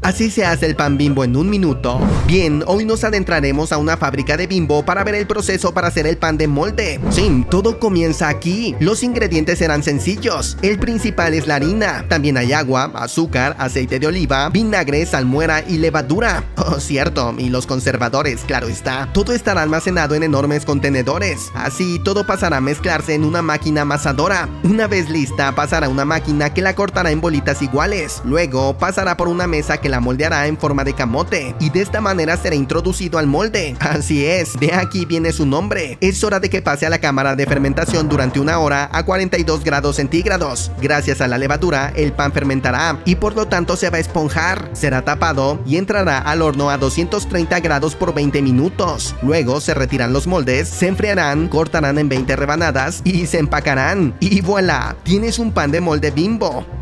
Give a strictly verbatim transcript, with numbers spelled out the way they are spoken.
Así se hace el pan Bimbo en un minuto. Bien, hoy nos adentraremos a una fábrica de Bimbo para ver el proceso para hacer el pan de molde. Sí, todo comienza aquí. Los ingredientes serán sencillos. El principal es la harina. También hay agua, azúcar, aceite de oliva, vinagre, salmuera y levadura. Oh, cierto, y los conservadores, claro está. Todo estará almacenado en enormes contenedores. Así, todo pasará a mezclarse en una máquina amasadora. Una vez lista, pasará a una máquina que la cortará en bolitas iguales. Luego, pasará por una mesa que la moldeará en forma de camote. Y de esta manera será introducido al molde. Así es, de aquí viene su nombre. Es hora de que pase a la cámara de fermentación durante una hora a cuarenta y dos grados centígrados. Gracias a la levadura, el pan fermentará y por lo tanto se va a esponjar. Será tapado y entrará al horno a doscientos treinta grados por veinte minutos. Luego se retiran los moldes, se enfriarán, cortarán en veinte rebanadas y se empacarán. Y voilà, tienes un pan de molde Bimbo.